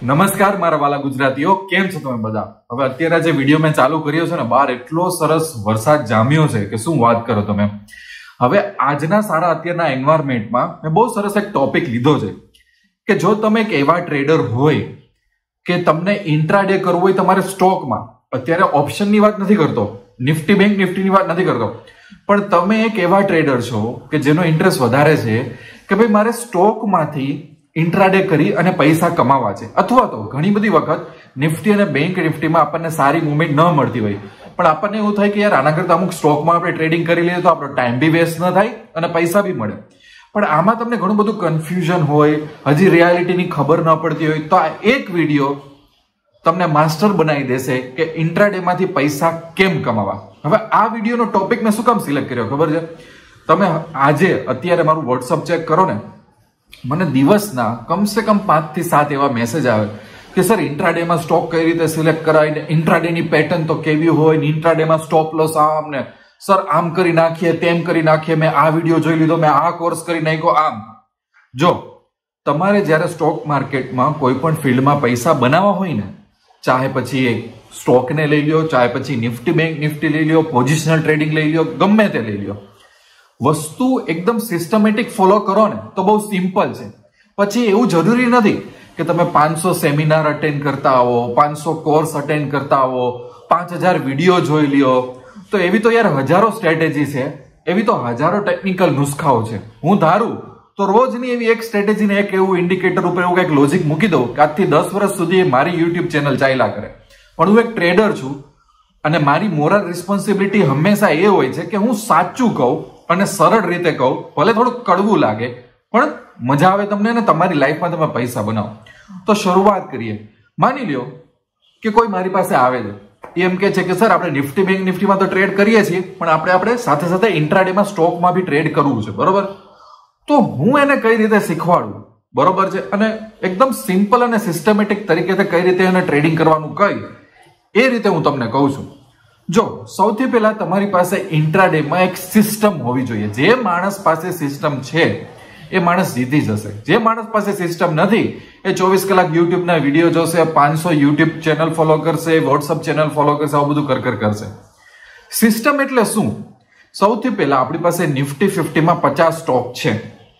નમસ્કાર મારા વાલા ગુજરાતીઓ, કેમ છો તમે બધા? હવે અત્યારે જે વિડીયો મેં ચાલુ કર્યો છે ને, બહાર એટલો સરસ વરસાદ જામ્યો છે કે શું વાત કરો તમે. હવે આજના સારા અત્યારના એન્વાયરમેન્ટમાં મેં બહુ સરસ એક ટોપિક લીધો છે કે જો તમે એક એવા ટ્રેડર હોય કે તમને ઇન્ટ્રાડે કરવું હોય તમારે સ્ટોકમાં, અત્યારે ઓપ્શનની વાત નથી કરતો, નિફ્ટી બેંક નિફ્ટીની વાત નથી કરતો, પણ તમે એક એવા ટ્રેડર છો કે જેનો ઇન્ટરેસ્ટ વધારે છે કે ભાઈ મારે સ્ટોકમાંથી ઇન્ટ્રાડે કરી અને પૈસા કમાવા છે, અથવા તો ઘણી બધી વખત નિફ્ટી અને બેંક નિફ્ટીમાં આપણને સારી મુવમેન્ટ ન મળતી હોય, પણ આપણને એવું થાય કે યાર આના કરતા અમુક સ્ટોકમાં આપણે ટ્રેડિંગ કરી લઈએ તો આપણો ટાઈમ બી વેસ્ટ ન થાય અને પૈસા બી મળે. પણ આમાં તમને ઘણું બધું કન્ફ્યુઝન હોય, હજી રિયાલિટીની ખબર ન પડતી હોય, તો આ એક વિડીયો તમને માસ્ટર બનાવી દેશે કે ઇન્ટ્રાડેમાંથી પૈસા કેમ કમાવા. હવે આ વિડીયોનો ટોપિક મેં શું કામ સિલેક્ટ કર્યો ખબર છે? તમે આજે અત્યારે મારું વોટ્સઅપ ચેક કરો ને, મને દિવસના કમસે કમ 5 થી 7 એવા મેસેજ આવે કે સર ઇન્ટ્રાડેમાં સ્ટોક કઈ રીતે સિલેક્ટ કરાય ને, ઇન્ટ્રાડેની પેટર્ન તો કેવી હોય ને, ઇન્ટ્રાડેમાં સ્ટોપ લોસ આમ ને, સર આમ કરી નાખીએ તેમ કરી નાખીએ, મેં આ વિડીયો જોઈ લીધો, મેં આ કોર્સ કરી નાખ્યો. આમ જો તમારે જ્યારે સ્ટોક માર્કેટમાં કોઈ પણ ફિલ્ડમાં પૈસા બનાવવા હોય ને, ચાહે પછી એ સ્ટોકને લઈ લ્યો, ચાહે પછી નિફ્ટી બેંક નિફ્ટી લઈ લ્યો, પોઝિશનલ ટ્રેડિંગ લઈ લ્યો, ગમે તે લઈ લ્યો, વસ્તુ એકદમ સિસ્ટમેટિક ફોલો કરો ને તો બહુ સિમ્પલ છે. પછી એવું જરૂરી નથી કે તમે 500 સેમિનાર અટેન્ડ કરતા આવો, 500 કોર્સ અટેન્ડ કરતા આવો, 5000 વિડીયો જોઈ લ્યો. તો એવી તો યાર હજારો સ્ટ્રેટેજી છે, એવી તો હજારો ટેકનિકલ નુસ્ખાઓ છે. હું ધારું તો રોજની એવી એક સ્ટ્રેટેજીને એક એવું ઇન્ડિકેટર ઉપર એવું કંઈક લોજિક મૂકી દઉં કે આજથી 10 વર્ષ સુધી મારી યુટ્યુબ ચેનલ ચાલ્યા કરે. પણ હું એક ટ્રેડર છું અને મારી મોરલ રિસ્પોન્સિબિલિટી હંમેશા એ હોય છે કે હું સાચું કહું અને સરળ રીતે કહું, ભલે થોડું કડવું લાગે પણ મજા આવે તમને ને તમારી લાઈફમાં તમે પૈસા બનાવો. તો શરૂઆત કરીએ. માની લ્યો કે કોઈ મારી પાસે આવે છે, એમ કે છે કે સર આપણે નિફ્ટી બેંક નિફ્ટીમાં તો ટ્રેડ કરીએ છીએ, પણ આપણે સાથે સાથે ઇન્ટ્રાડેમાં સ્ટોકમાં બી ટ્રેડ કરવું છે, બરોબર? તો હું એને કઈ રીતે શીખવાડું, બરોબર છે, અને એકદમ સિમ્પલ અને સિસ્ટમેટિક તરીકે કઈ રીતે એને ટ્રેડિંગ કરવાનું કઈ, એ રીતે હું તમને કહું છું. જો સૌથી પહેલા તમારી પાસે ઇન્ટ્રાડેમાં એક સિસ્ટમ હોવી જોઈએ. જે માણસ પાસે સિસ્ટમ છે એ માણસ જીતી જશે. જે માણસ પાસે સિસ્ટમ નથી એ 24 કલાક યુટ્યુબના વિડીયો જોશે, 500 યુટ્યુબ ચેનલ ફોલો કરશે, વોટ્સઅપ ચેનલ ફોલો કરશે, આવું બધું કરશે. સિસ્ટમ એટલે શું? સૌથી પહેલા આપણી પાસે નિફ્ટી 50 માં 50 સ્ટોક છે.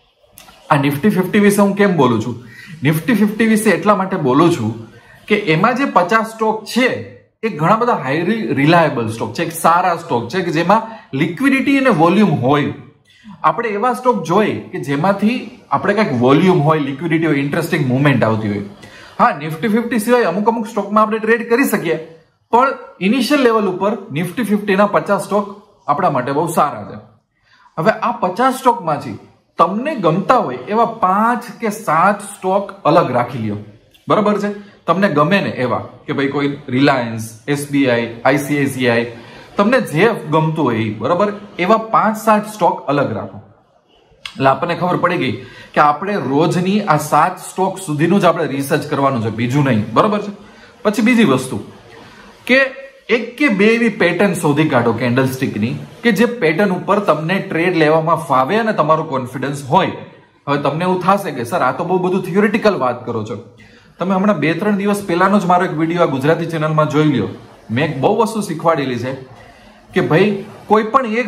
આ નિફ્ટી 50 વિશે હું કેમ બોલું છું? નિફ્ટી 50 વિશે એટલા માટે બોલું છું કે એમાં જે 50 સ્ટોક છે એ ઘણા બધા હાઈલી રિલાયેબલ સ્ટોક છે, સારા સ્ટોક છે કે જેમાં લિક્વિડિટી અને વોલ્યુમ હોય. આપણે એવા સ્ટોક જોઈએ કે જેમાંથી આપણે કંઈક વોલ્યુમ હોય, લિક્વિડિટી હોય, ઇન્ટરેસ્ટિંગ મુવમેન્ટ આવતી હોય. હા, નિફ્ટી 50 સિવાય અમુક સ્ટોકમાં આપણે ટ્રેડ કરી શકીએ, પણ ઇનિશિયલ લેવલ ઉપર નિફ્ટી 50 ના 50 સ્ટોક આપણા માટે બહુ સારા છે. હવે આ 50 સ્ટોકમાંથી તમને ગમતા હોય એવા 5 કે 7 સ્ટોક અલગ રાખી લ્યો, બરોબર છે? તમને ગમે ને એવા કે ભાઈ કોઈ રિલાયન્સ, એસબીઆઈ, આઈસીઆઈસીઆઈ, તમને જે ગમતું હોય બરોબર, એવા 5-7 સ્ટોક અલગ રાખો. એટલે આપણને ખબર પડી ગઈ કે આપણે રોજની આ 7 સ્ટોક સુધીનું જ આપણે રિસર્ચ કરવાનું છે, બીજું નહીં, બરોબર છે? પછી બીજી વસ્તુ કે એક કે બે એવી પેટર્ન શોધી કાઢો કેન્ડલસ્ટિકની કે જે પેટર્ન ઉપર તમને ટ્રેડ લેવામાં ફાવે અને તમારો કોન્ફિડન્સ હોય. હવે તમને એવું થશે કે સર આ તો બહુ બધું થિયોરિટિકલ વાત કરો છો. તમે હમણાં 2-3 દિવસ પહેલાનો જ મારો એક વિડીયો આ ગુજરાતી ચેનલમાં જોઈ લ્યો. મેં એક બહુ વસ્તુ શીખવાડેલી છે કે ભાઈ કોઈ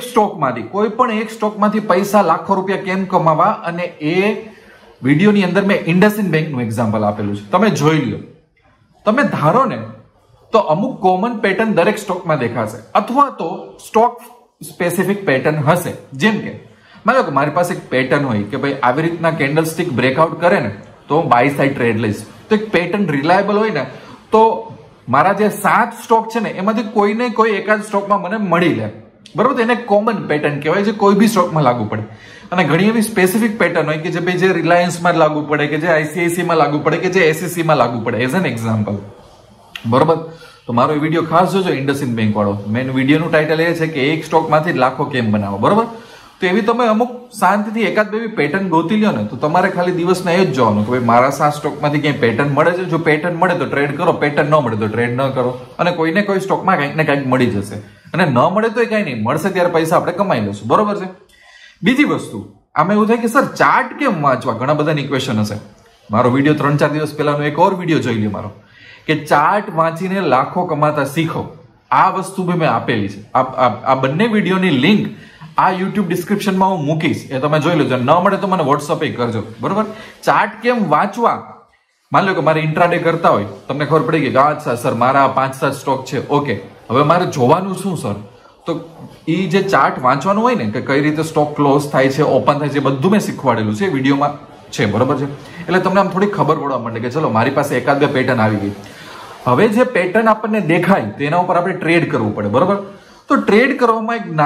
પણ એક સ્ટોકમાંથી પૈસા લાખો રૂપિયા કેમ કમાવા, અને એ વિડીયોની અંદર મેં ઇન્ડસઇન્ડ બેંકનું એક્ઝામ્પલ આપેલું છે. તમે જોઈ લ્યો. તમે ધારો ને તો અમુક કોમન પેટર્ન દરેક સ્ટોકમાં દેખાશે, અથવા તો સ્ટોક સ્પેસિફિક પેટર્ન હશે. જેમ કે માનો કે મારી પાસે એક પેટર્ન હોય કે ભાઈ આવી રીતના કેન્ડલસ્ટિક બ્રેકઆઉટ કરે ને તો હું બાય સાઈડ ટ્રેડ લઈશ. તો એક પેટર્ન રિલાયેબલ હોય ને તો મારા જે 7 સ્ટોક છે ને એમાંથી કોઈને કોઈ એકાદ સ્ટોકમાં મને મળી લે, બરોબર? એને કોમન પેટર્ન કહેવાય, જે કોઈ બી સ્ટોકમાં લાગુ પડે. અને ઘણી એવી સ્પેસિફિક પેટર્ન હોય કે જે ભાઈ જે રિલાયન્સમાં લાગુ પડે, કે જે આઈસીઆઈસીમાં લાગુ પડે, કે જે એસએસસીમાં લાગુ પડે, એઝ એન એક્ઝામ્પલ, બરોબર? તો મારો વિડીયો ખાસ જોજો, ઇન્ડસઇન્ડ બેંક વાળો. મેન વિડીયોનું ટાઇટલ એ છે કે એક સ્ટોકમાંથી લાખો કેમ બનાવો, બરોબર? તો એવી તમે અમુક શાંતિથી એકાદ બે પેટર્ન ગોતી લ્યો ને, તો તમારે ખાલી દિવસના એ જ જોવાનું કે ભાઈ મારા 7 સ્ટોકમાંથી ક્યાંય પેટર્ન મળે છે. જો પેટર્ન મળે તો ટ્રેડ કરો, પેટર્ન ન મળે તો ટ્રેડ ન કરો. અને કોઈને કોઈ સ્ટોકમાં કંઈક ને કંઈક મળી જશે, અને ન મળે તો કંઈ નહીં, મળશે ત્યારે પૈસા આપણે કમાઈ લઈશું, બરોબર છે? બીજી વસ્તુ, આમાં એવું થાય કે સર ચાર્ટ કેમ વાંચવા? ઘણા બધાની ઇક્વેશન હશે. મારો વિડીયો 3-4 દિવસ પહેલાનો એક ઓર વિડીયો જોઈ લ્યો મારો, કે ચાર્ટ વાંચીને લાખો કમાતા શીખો. આ વસ્તુ બી મેં આપેલી છે. આ બંને વિડીયોની લિંક આ યુટ્યુબ ડિસ્ક્રિપ્શનમાં હું મૂકીશ, એ તમે જોઈ લેજો. ન મળે તો મને વોટ્સઅપ કરજો, બરોબર. ચાર્ટ કેમ વાંચવા, માન લો કે મારે ઇન્ટ્રાડે કરતા હોય, તમને ખબર પડી ગઈ કે અચ્છા સર મારા 5-7 સ્ટોક છે, ઓકે, હવે મારે જોવાનું શું સર, તો એ જે ચાર્ટ વાંચવાનું હોય ને, કે કઈ રીતે સ્ટોક ક્લોઝ થાય છે, ઓપન થાય છે, બધું મેં શીખવાડેલું છે વિડીયોમાં છે, બરોબર છે. એટલે તમને આમ થોડી ખબર પડવા માંડે કે ચલો મારી પાસે એકાદ બે પેટર્ન આવી ગઈ. હવે જે પેટર્ન આપણને દેખાય તેના ઉપર આપણે ટ્રેડ કરવું પડે, બરોબર. તો ટ્રેડ કરવામાં એક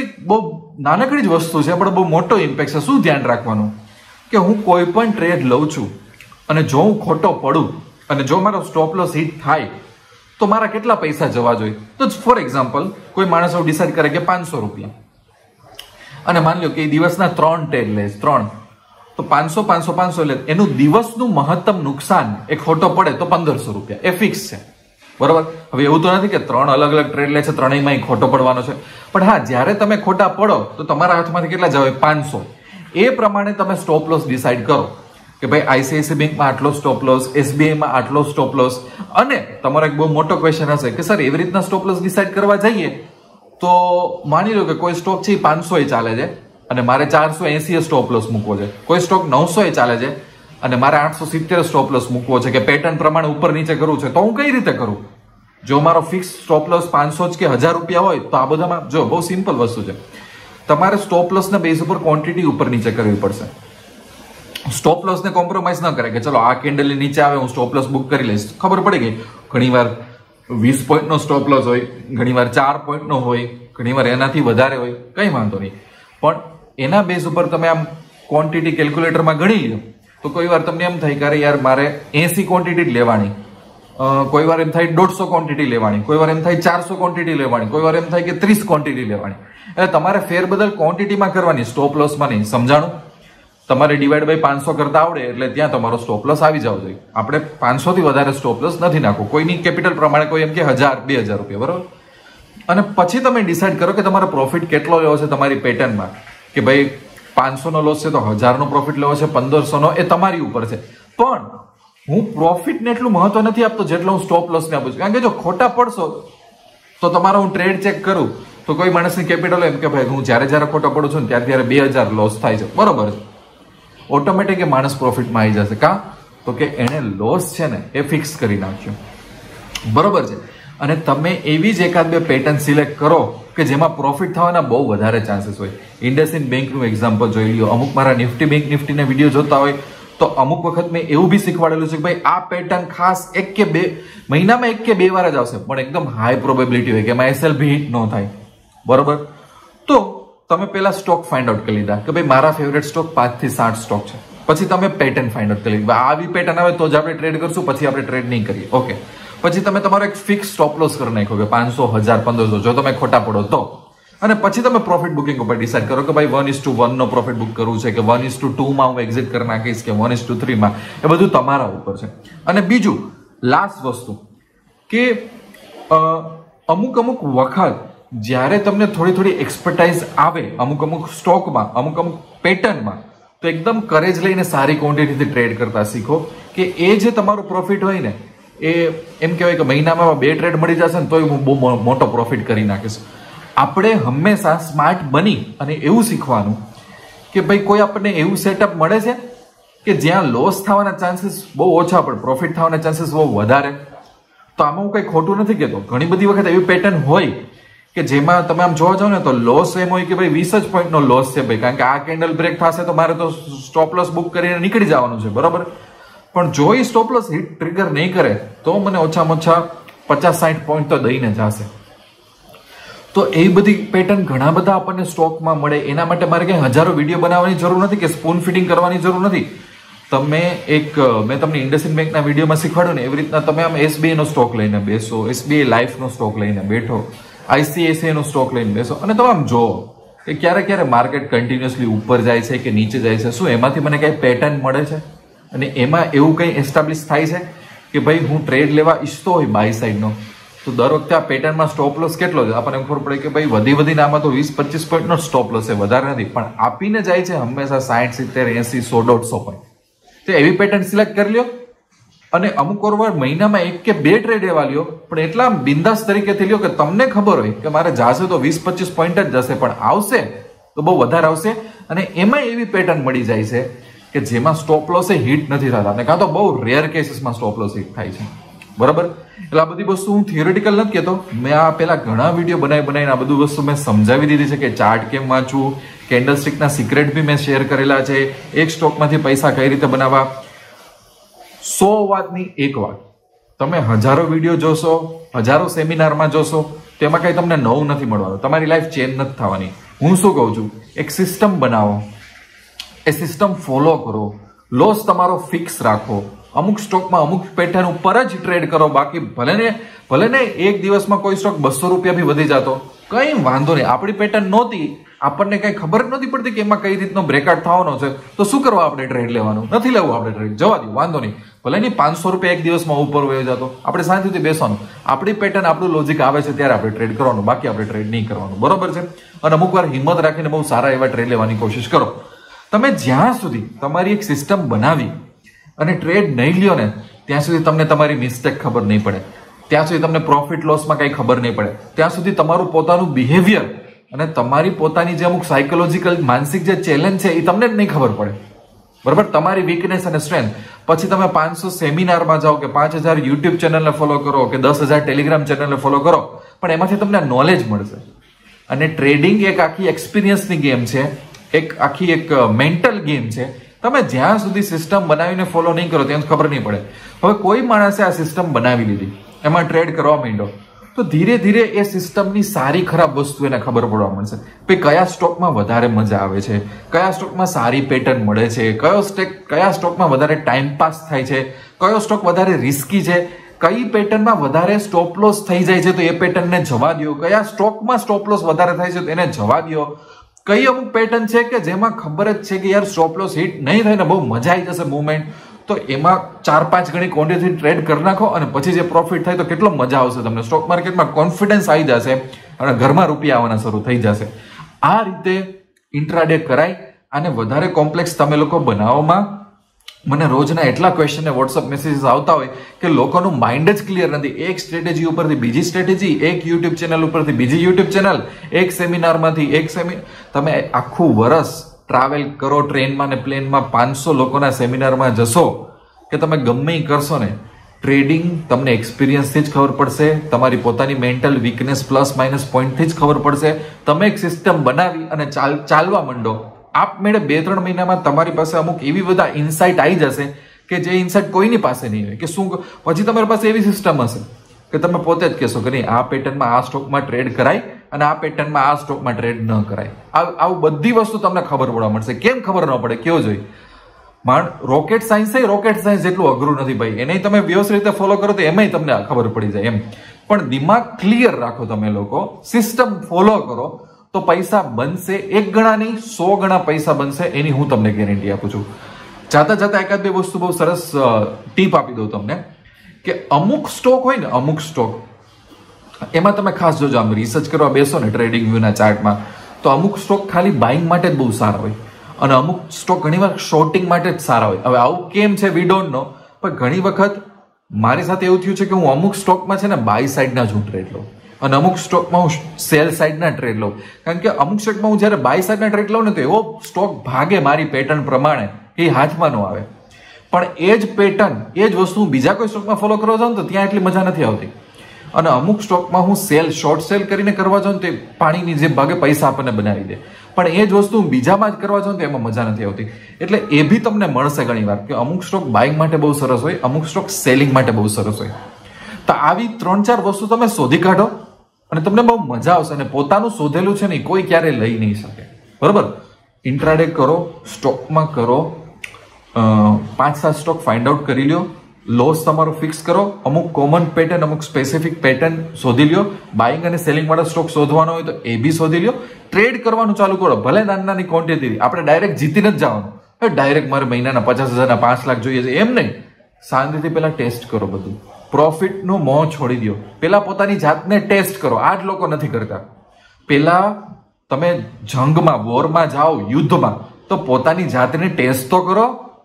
નાનકડી જ વસ્તુ છે, પણ બહુ મોટો ઇમ્પેક્ટ છે. શું ધ્યાન રાખવાનું, કે હું કોઈ પણ ટ્રેડ લઉં છું અને જો હું ખોટો પડું અને જો મારો સ્ટોપ લોસ હિટ થાય તો મારા કેટલા પૈસા જવા જોઈએ. તો ફોર એક્ઝામ્પલ કોઈ માણસ ડિસાઈડ કરે કે 500 રૂપિયા, અને માની લો કે એ દિવસના 3 ટ્રેડ લે, 3, તો 500 લે, એનું દિવસનું મહત્તમ નુકસાન એ ખોટો પડે તો 1500 રૂપિયા, એ ફિક્સ છે, બરોબર. હવે એવું તો નથી કે 3 અલગ અલગ ટ્રેડ લે છે, ત્રણેયમાં ખોટો પડવાનો છે, પણ હા, જ્યારે તમે ખોટા પડો તો તમારા હાથમાંથી કેટલા જવાય, 500. એ પ્રમાણે તમે સ્ટોપ લોસ ડિસાઈડ કરો કે ભાઈ આઈસીઆઈસીઆઈ બેંકમાં આટલો સ્ટોપ લોસ, એસબીઆઈમાં આટલો સ્ટોપ લોસ. અને તમારો એક બહુ મોટો ક્વેશ્ચન હશે કે સર એવી રીતના સ્ટોપ લોસ ડિસાઈડ કરવા જઈએ તો માની લો કે કોઈ સ્ટોક છે 500 ચાલે છે અને મારે 480 સ્ટોપ લોસ મૂકવો છે, કોઈ સ્ટોક 900 ચાલે છે અને મારે 870 સ્ટોપ લોસ મૂકવો છે, કે પેટર્ન પ્રમાણે ઉપર નીચે કરવું છે, તો હું કઈ રીતે કરું? જો મારો ફિક્સ સ્ટોપ લોસ 500 કે 1000 રૂપિયા હોય તો આ બધામાં જો બહુ સિમ્પલ વસ્તુ છે, તમારે સ્ટોપ લોસ ના બેઝ ઉપર ક્વોન્ટિટી ઉપર નીચે કરવી પડશે. સ્ટોપ લોસ ને કોમ્પ્રોમાઇઝ ન કરે કે ચલો આ કેન્ડલ નીચે આવે હું સ્ટોપ લોસ બુક કરી લઈશ. ખબર પડી ગઈ, ઘણીવાર 20 પોઈન્ટનો સ્ટોપ લોસ હોય, ઘણીવાર 4 પોઈન્ટનો હોય, ઘણીવાર એનાથી વધારે હોય, કઈ વાંધો નહીં, પણ એના બેઝ ઉપર તમે આમ ક્વોન્ટિટી કેલ્ક્યુલેટરમાં ગણી લો તો કોઈ વાર તમને એમ થાય કે યાર મારે 80 ક્વોન્ટિટી જ લેવાની, કોઈ વાર એમ થાય 150 ક્વોન્ટિટી લેવાની, કોઈ વાર એમ થાય 400 ક્વોન્ટિટી લેવાની, કોઈ વાર એમ થાય કે 30 ક્વોન્ટિટી લેવાની. એટલે તમારે ફેરબદલ ક્વોન્ટિટીમાં કરવાની, સ્ટોપ લોસમાં નહીં. સમજાણું? તમારે ડિવાઈડ બાય 500 કરતા આવડે એટલે ત્યાં તમારો સ્ટોપ લોસ આવી જવો જોઈએ. આપણે 500 થી વધારે સ્ટોપ લોસ નથી નાખવું, કોઈની કેપિટલ પ્રમાણે, કોઈ એમ કે 1000-2000 રૂપિયા, બરોબર. અને પછી તમે ડિસાઈડ કરો કે તમારો પ્રોફિટ કેટલો લેવો છે તમારી પેટર્નમાં, કે ભાઈ 500 નો લોસ છે તો 1000 નો પ્રોફિટ લેવો છે, 1500 નો, એ તમારી ઉપર છે. પણ હું પ્રોફિટ ને એટલું મહત્વ નથી આપતો જેટલો હું સ્ટોપ લોસ ને આપું છું. કારણ કે જો ખોટા પડશો તો તમારો હું ટ્રેડ ચેક કરું તો કોઈ માણસની કેપિટલ એમ કે ભાઈ હું જ્યારે ખોટો પડું છું ને ત્યારે 2000 લોસ થાય છે, બરોબર છે, ઓટોમેટિક એ માણસ પ્રોફિટમાં આવી જશે. કા તો કે એને લોસ છે ને એ ફિક્સ કરી નાખ્યો, બરોબર છે. અને તમે એવી જ એકાદ બે પેટર્ન સિલેક્ટ કરો કે જેમાં પ્રોફિટ થવાના બહુ વધારે ચાન્સીસ હોય. ઇન્ડસઇન્ડ બેંકનું એક્ઝામ્પલ જોઈ લ્યો. અમુક મારા નિફ્ટી બેંક નિફ્ટીના વિડીયો જોતા હોય તો અમુક વખત મેં એવું બી શીખવાડેલું છે કે ભાઈ આ પેટર્ન ખાસ 1 કે 2 મહિનામાં 1 કે 2 વાર જ આવશે, પણ એકદમ હાઈ પ્રોબેબિલિટી હોય કે એમાં એસએલપી હિટ ન થાય, બરોબર. તો તમે પેલા સ્ટોક ફાઇન્ડ આઉટ કરી લીધા કે ભાઈ મારા ફેવરેટ સ્ટોક 5 થી 7 સ્ટોક છે. પછી તમે પેટર્ન ફાઇન્ડ આઉટ કરી લીધી, આવી પેટર્ન આવે તો જ આપણે ટ્રેડ કરશું, પછી આપણે ટ્રેડ નહીં કરીએ, ઓકે. પછી તમે તમારો એક ફિક્સ સ્ટોપ લોસ કરી નાખો કે 500, 1000, 1500, જો તમે ખોટા પડો તો. અને પછી તમે પ્રોફિટ બુકિંગ ઉપર ડિસાઈડ કરો કે ભાઈ 1:1 નો પ્રોફિટ બુક કરવું છે કે 1:2 માં હું એક્ઝિટ કરી નાખીશ કે 1:3 માં, એ બધું તમારા ઉપર છે. અને બીજું લાસ્ટ વસ્તુ કે અમુક વખત જ્યારે તમને થોડી એક્સપર્ટાઇઝ આવે અમુક સ્ટોકમાં, અમુક પેટર્નમાં, તો એકદમ કરેજ લઈને સારી ક્વોન્ટિટીથી ટ્રેડ કરતા શીખો કે એ જે તમારું પ્રોફિટ હોય ને એ એમ કહેવાય કે મહિનામાં 2 ટ્રેડ મળી જશે ને તોય હું બહુ મોટો પ્રોફિટ કરી નાખીશ. આપણે હંમેશા સ્માર્ટ બની અને એવું શીખવાનું કે ભાઈ કોઈ આપણને એવું સેટઅપ મળે છે કે જ્યાં લોસ થવાના ચાન્સીસ બહુ ઓછા પણ પ્રોફિટ થવાના ચાન્સીસ બહુ વધારે. તો આમાં હું કંઈ ખોટું નથી કહેતો. ઘણી બધી વખત એવી પેટર્ન હોય કે જેમાં તમે આમ જોવા જાઓ ને તો લોસ એમ હોય કે ભાઈ 20 જ પોઈન્ટનો લોસ છે ભાઈ, કારણ કે આ કેન્ડલ બ્રેક થશે તો મારે તો સ્ટોપ લોસ બુક કરીને નીકળી જવાનું છે, બરોબર. પણ જો એ સ્ટોપ લોસ હિટ ટ્રિગર નહીં કરે તો મને ઓછામાં ઓછા 50-60 પોઈન્ટ તો દઈને જશે. તો એ બધી પેટર્ન ઘણા બધા આપણને સ્ટોકમાં મળે. એના માટે મારે કંઈ હજારો વિડીયો બનાવવાની જરૂર નથી કે સ્પૂન ફિટિંગ કરવાની જરૂર નથી. તમે મેં તમને ઇન્ડસઇન્ડ બેંકના વિડીયોમાં શીખવાડ્યું ને એવી રીતના તમે આમ એસબીઆઈ નો સ્ટોક લઈને બેસો, એસબીઆઈ લાઈફનો સ્ટોક લઈને બેઠો, આઈસીઆઈસીઆઈ નો સ્ટોક લઈને બેસો અને તમે આમ જોવો કે ક્યારે માર્કેટ કન્ટિન્યુઅસલી ઉપર જાય છે કે નીચે જાય છે, શું એમાંથી મને કઈ પેટર્ન મળે છે અને એમાં એવું કંઈ એસ્ટાબ્લિશ થાય છે કે ભાઈ હું ટ્રેડ લેવા ઈચ્છતો હોય બાય સાઈડનો તો દર વખતે આ પેટર્નમાં સ્ટોપ લોસ કેટલો છે આપણને ખબર પડે કે ભાઈ વધીને આમાં તો 20-25 પોઈન્ટનો સ્ટોપ લોસ છે, વધારે નથી, પણ આપીને જાય છે હંમેશા 60, 70, 80, 100, 150 પોઈન્ટ. તો એવી પેટર્ન સિલેક્ટ કરી લ્યો અને અમુક વાર મહિનામાં 1 કે 2 ટ્રેડ એવા લ્યો, પણ એટલા બિંદાસ તરીકેથી લ્યો કે તમને ખબર હોય કે મારે જાશે તો 20-25 પોઈન્ટ જ જશે, પણ આવશે તો બહુ વધારે આવશે. અને એમાં એવી પેટર્ન મળી જાય છે કે જેમાં સ્ટોપ લોસ હિટ નથી થતા, અને કાં તો બહુ રેર કેસીસમાં સ્ટોપ લોસ હિટ થાય છે. બરાબર? એટલે આ બધી વસ્તુ હું થિયોરિટિકલ નથી કહેતો, મેં આ પેલા ઘણા વિડીયો બનાવીને આ બધું વસ્તુ મેં સમજાવી દીધી છે કે ચાર્ટ કેમ વાંચવું, કેન્ડલસ્ટિકના સિક્રેટ બી મેં શેર કરેલા છે, એક સ્ટોકમાંથી પૈસા કઈ રીતે બનાવવા. 100 વાતની એક વાત, તમે હજારો વિડીયો જોશો, હજારો સેમિનારમાં જોશો, તેમાં કઈ તમને નવું નથી મળવાનું, તમારી લાઈફ ચેન્જ નથી થવાની. હું શું કહું છું, એક સિસ્ટમ બનાવો, એ સિસ્ટમ ફોલો કરો, લોસ તમારો ફિક્સ રાખો, અમુક સ્ટોકમાં અમુક પેટર્ન ઉપર જ ટ્રેડ કરો. બાકી ભલે ને એક દિવસમાં કોઈ સ્ટોક 200 રૂપિયા બી વધી જતો, કઈ વાંધો નહીં. આપણી પેટર્ન નહોતી, આપણને કઈ ખબર જ નથી પડતી કે એમાં કઈ રીતનો બ્રેકઆઉટ થવાનો છે, તો શું કરવા આપણે ટ્રેડ લેવાનું? નથી લેવું આપણે ટ્રેડ, જવા દો, વાંધો નહીં. ભલે નહીં 500 રૂપિયા એક દિવસમાં ઉપર વયો જતો, આપણે શાંતિથી બેસવાનું, આપણી પેટર્ન આપણું લોજિક આવે છે ત્યારે આપણે ટ્રેડ કરવાનું, બાકી આપણે ટ્રેડ નહીં કરવાનું. બરોબર છે? અને અમુક વાર હિંમત રાખીને બહુ સારા એવા ટ્રેડ લેવાની કોશિશ કરો. તમે જ્યાં સુધી તમારી એક સિસ્ટમ બનાવી અને ટ્રેડ નહીં લ્યો ને, ત્યાં સુધી તમને તમારી મિસ્ટેક ખબર નહીં પડે, ત્યાં સુધી તમને પ્રોફિટ લોસમાં કઈ ખબર નહીં પડે, ત્યાં સુધી તમારું પોતાનું બિહેવિયર અને તમારી પોતાની જે અમુક સાયકોલોજીકલ માનસિક જે ચેલેન્જ છે એ તમને જ નહીં ખબર પડે. બરાબર? તમારી વીકનેસ અને સ્ટ્રેન્થ. પછી તમે 500 સેમિનારમાં જાઓ કે 5000 યુટ્યુબ ચેનલને ફોલો કરો કે 10,000 ટેલિગ્રામ ચેનલને ફોલો કરો, પણ એમાંથી તમને નોલેજ મળશે. અને ટ્રેડિંગ એક આખી એક્સપિરિયન્સની ગેમ છે, એક આખી એક મેન્ટલ ગેમ છે. તમે જ્યાં સુધી સિસ્ટમ બનાવીને ફોલો નહીં કરો ત્યાં ખબર નહીં પડે. હવે કોઈ માણસે આ સિસ્ટમ બનાવી લીધી, એમાં ટ્રેડ કરવા માંડ્યો, તો ધીરે ધીરે એ સિસ્ટમની સારી ખરાબ વસ્તુ એને ખબર પડવા મળશે. કે કયા સ્ટોકમાં વધારે મજા આવે છે, કયા સ્ટોકમાં સારી પેટર્ન મળે છે, કયા સ્ટોકમાં વધારે ટાઈમ પાસ થાય છે, કયો સ્ટોક વધારે રિસ્કી છે, કઈ પેટર્નમાં વધારે સ્ટોપ લોસ થઈ જાય છે તો એ પેટર્નને જવા દો, કયા સ્ટોકમાં સ્ટોપ લોસ વધારે થાય છે તો એને જવા દો. કઈ અમુક પેટર્ન છે કે જેમાં ખબર જ છે કે યાર સ્ટોપ લોસ હિટ નહીં થાય ને બહુ મજા આવી જશે મુવમેન્ટ, તો એમાં 4-5 ગણી ક્વોન્ટિટી ટ્રેડ કરી નાખો અને પછી જે પ્રોફિટ થાય તો કેટલો મજા આવશે તમને. સ્ટોક માર્કેટમાં કોન્ફિડન્સ આવી જશે અને ઘરમાં રૂપિયા આવવાના શરૂ થઈ જશે. આ રીતે ઇન્ટ્રાડે કરાય. અને વધારે કોમ્પ્લેક્સ તમે લોકો બનાવવામાં મને રોજના એટલા ક્વેશ્ચન ને વોટ્સઅપ મેસેજીસ આવતા હોય કે લોકોનું માઇન્ડ જ ક્લિયર નથી. એક સ્ટ્રેટેજી ઉપરથી બીજી સ્ટ્રેટેજી, એક યુટ્યુબ ચેનલ ઉપરથી બીજી યુટ્યુબ ચેનલ, એક સેમિનારમાંથી એક તમે આખું વર્ષ ટ્રાવેલ કરો ટ્રેનમાં ને પ્લેનમાં, 500 લોકોના સેમિનારમાં જશો કે તમે ગમે કરશો ને, ટ્રેડિંગ તમને એક્સપિરિયન્સથી જ ખબર પડશે, તમારી પોતાની મેન્ટલ વીકનેસ પ્લસ માઇનસ પોઈન્ટથી જ ખબર પડશે. તમે એક સિસ્ટમ બનાવી અને ચાલવા માંડો, આપમેળે 2-3 મહિનામાં તમારી પાસે અમુક એવી બધા ઇન્સાઇટ આવી જશે કે જે ઇન્સાઇટ કોઈની પાસે નહીં હોય. કે શું પછી તમારી પાસે એવી સિસ્ટમ હશે કે તમે પોતે જ કહેશો કે નહીં આ પેટર્નમાં આ સ્ટોકમાં ટ્રેડ કરાય અને આ પેટર્નમાં આ સ્ટોકમાં ટ્રેડ ન કરાય. આવું બધી વસ્તુ તમને ખબર પડવા મળશે. કેમ ખબર ન પડે કયો જોઈ? રોકેટ સાયન્સ જેટલું અઘરું નથી ભાઈ, એને તમે વ્યવસ્થિત રીતે ફોલો કરો તો એમાંય તમને ખબર પડી જાય એમ. પણ દિમાગ ક્લિયર રાખો, તમે લોકો સિસ્ટમ ફોલો કરો તો પૈસા બનશે. 1 ગણા નહીં 100 ગણા પૈસા બનશે, એની હું તમને ગેરંટી આપું છું. જાતા એકાદ બે વસ્તુ બહુ સરસ ટીપ આપી દઉં તમને કે અમુક સ્ટોક હોય ને, અમુક સ્ટોક એમાં તમે ખાસ જોજો, આમ રિસર્ચ કરવા બેસો ને ટ્રેડિંગ વ્યૂના ચાર્ટમાં, તો અમુક સ્ટોક ખાલી બાઇંગ માટે જ બહુ સારા હોય અને અમુક સ્ટોક ઘણીવાર શોર્ટિંગ માટે જ સારા હોય. હવે આવું કેમ છે વી ડોન્ટ નો, પણ ઘણી વખત મારી સાથે એવું થયું છે કે હું અમુક સ્ટોકમાં છે ને બાય સાઈડના જ હું ટ્રેડ લઉં અને અમુક સ્ટોકમાં હું સેલ સાઈડના ટ્રેડ લઉં. કારણ કે અમુક સ્ટોકમાં હું જ્યારે બાય સાઈડના ટ્રેડ લઉં ને તો એવો સ્ટોક ભાગે મારી પેટર્ન પ્રમાણે એ હાથમાં ન આવે. પણ એ જ પેટર્ન, એ જ વસ્તુ હું બીજા કોઈ સ્ટોકમાં ફોલો કરવા જાઉં તો ત્યાં એટલી મજા નથી આવતી. અને અમુક સ્ટોકમાં હું શોર્ટ સેલ કરીને કરવા જાઉં તો પાણીની જે ભાગે પૈસા આપણને બનાવી દે. પણ એ જ વસ્તુ હું બીજામાં જ કરવા જાઉં તો એમાં મજા નથી આવતી. એટલે એ બી તમને મળશે ઘણી વાર કે અમુક સ્ટોક બાઇંગ માટે બહુ સરસ હોય, અમુક સ્ટોક સેલિંગ માટે બહુ સરસ હોય. તો આવી 3-4 વસ્તુ તમે શોધી કાઢો અને તમને બહુ મજા આવશે. અને પોતાનું શોધેલું છે ને કોઈ ક્યારે લઈ નહીં શકે. બરોબર? ઇન્ટ્રાડે કરો, સ્ટોકમાં કરો, 5-7 સ્ટોક ફાઇન્ડ આઉટ કરી લ્યો, લોસ તમારો ફિક્સ કરો, અમુક કોમન પેટર્ન, અમુક સ્પેસિફિક પેટર્ન શોધી લ્યો, બાઇંગ અને સેલિંગ વાળા સ્ટોક શોધવાનો હોય તો એ બી શોધી લ્યો, ટ્રેડ કરવાનું ચાલુ કરો. ભલે નાની ક્વોન્ટિટી, આપણે ડાયરેક્ટ જીતી નથી જવાનું, ડાયરેક્ટ મારે મહિનાના 50,000 5 લાખ જોઈએ છે એમ નહીં. શાંતિથી પેલા ટેસ્ટ કરો બધું, પ્રોફિટનું મોહ છોડી દો, પેલા પોતાની જાતને ટેસ્ટ કરો. આ જ લોકો નથી કરતા. પેલા તમે જંગમાં, વોરમાં જાઓ, યુદ્ધમાં, તો પોતાની જાતને ટેસ્ટ તો કરો.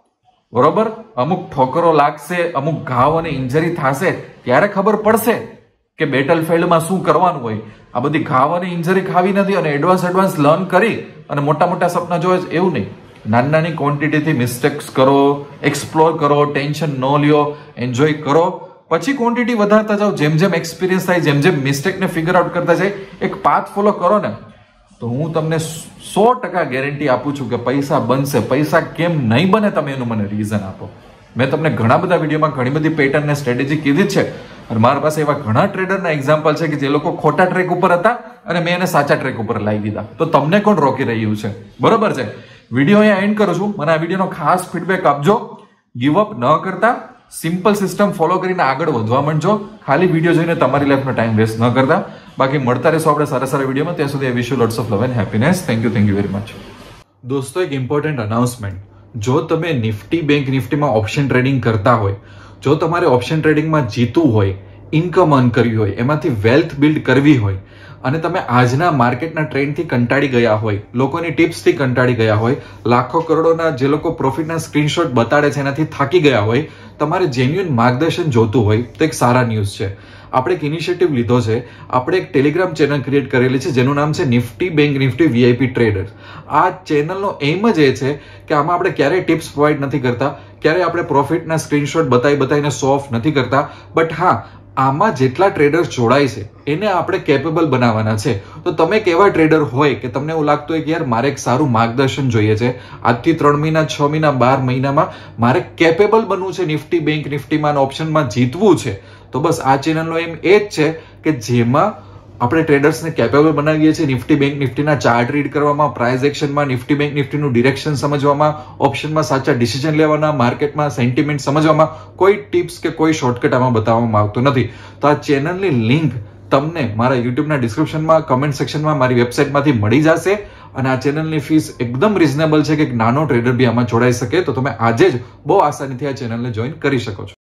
બરોબર, અમુક ઠોકરો લાગશે, અમુક ઘાવ અને ઇન્જરી થશે, ત્યારે ખબર પડશે કે બેટલ ફિલ્ડમાં શું કરવાનું હોય. આ બધી ઘાવ અને ઇન્જરી ખાવી નથી અને એડવાન્સ લર્ન કરી અને મોટા સપના જોવે છે એવું નહીં. નાની ક્વોન્ટિટીથી મિસ્ટેક્સ કરો, એક્સપ્લોર કરો, ટેન્શન ન લ્યો, એન્જોય કરો, પછી ક્વોન્ટિટી વધારતા જાઓ. જેમ એક્સપિરિયન્સ થાય, જેમ મિસ્ટેકને ફિગર આઉટ કરતા જાય, એક પાથ ફોલો કરો ને, તો હું તમને 100% ગેરંટી આપું છું કે પૈસા બનશે. પૈસા કેમ નહીં બને તમે એનું મને રીઝન આપો. મેં તમને ઘણા બધા વિડીયોમાં ઘણી બધી પેટર્ન ને સ્ટ્રેટેજી કીધી છે અને મારા પાસે એવા ઘણા ટ્રેડરના એક્ઝામ્પલ છે કે જે લોકો ખોટા ટ્રેક ઉપર હતા અને મેં એને સાચા ટ્રેક ઉપર લાવી દીધા. તો તમને કોણ રોકી રહ્યું છે? બરોબર છે. વિડીયો અહીંયા એન્ડ કરું છું. મને આ વિડીયોનો ખાસ ફીડબેક આપજો. ગીવ અપ ન કરતા સિમ્પલ સિસ્ટમ ફોલો કરીને આગળ વધવા માંડજો. ખાલી વિડીયો જોઈને તમારી લાઈફનો ટાઈમ વેસ્ટ ન કરતા. બાકી મળતા રહેશો આપણે સારા વિડીયોમાં. ત્યાં સુધી wish you lots of love and happiness. Thank you very much. દોસ્તો, એક ઇમ્પોર્ટન્ટ અનાઉન્સમેન્ટ. જો તમે નિફ્ટી બેંક નિફ્ટીમાં ઓપ્શન ટ્રેડિંગ કરતા હોય, જો તમારે ઓપ્શન ટ્રેડિંગમાં જીતવું હોય, ઇન્કમ અર્ન કરવી હોય, એમાંથી વેલ્થ બિલ્ડ કરવી હોય અને તમે આજના માર્કેટના ટ્રેન્ડથી કંટાળી ગયા હોય, લોકોની ટિપ્સથી કંટાળી ગયા હોય, લાખો કરોડોના જે લોકો પ્રોફિટના સ્ક્રીનશોટ બતાડે છે એનાથી થાકી ગયા હોય, તમારે જેન્યુઅન માર્ગદર્શન જોતું હોય તો એક સારા ન્યૂઝ છે. આપણે એક ઇનિશિયેટિવ લીધો છે. આપણે એક ટેલિગ્રામ ચેનલ ક્રિએટ કરેલી છે જેનું નામ છે Nifty bank Nifty VIP traders. આ ચેનલનો એમ જ એ છે કે આમાં આપણે ક્યારેય ટિપ્સ પ્રોવાઈડ નથી કરતા, ક્યારેય આપણે પ્રોફિટના સ્ક્રીનશોટ બતાવીને શો ઓફ નથી કરતા. બટ હા, આમાં જેટલા ટ્રેડર્સ જોડાય છે એને આપણે કેપેબલ બનાવવાના છે. તો તમે એક એવા ટ્રેડર હોય કે તમને એવું લાગતું હોય કે યાર મારે એક સારું માર્ગદર્શન જોઈએ છે, આજથી 3 મહિના, 6 મહિના, 12 મહિનામાં મારે કેપેબલ બનવું છે, નિફ્ટી બેંક નિફ્ટીમાં ઓપ્શનમાં જીતવું છે, તો બસ આ ચેનલનો એમ એ જ છે કે જેમાં આપણે ટ્રેડર્સને કેપેબલ બનાવીએ છીએ નિફ્ટી બેંક નિફ્ટીના ચાર્ટ રીડ કરવામાં, પ્રાઇસ એક્શનમાં, નિફ્ટી બેંક નિફ્ટીનું ડિરેક્શન સમજવામાં, ઓપ્શનમાં સાચા ડિસિઝન લેવાના, માર્કેટમાં સેન્ટિમેન્ટ સમજવામાં. કોઈ ટિપ્સ કે કોઈ શોર્ટકટ આમાં બતાવવામાં આવતું નથી. તો આ ચેનલની લિંક તમને મારા યુટ્યુબના ડિસ્ક્રિપ્શનમાં, કમેન્ટ સેક્શનમાં, મારી વેબસાઇટમાંથી મળી જશે. અને આ ચેનલની ફીસ એકદમ રિઝનેબલ છે કે એક નાનો ટ્રેડર બી આમાં જોડાઈ શકે. તો તમે આજે જ બહુ આસાનીથી આ ચેનલને જોઈન કરી શકો છો.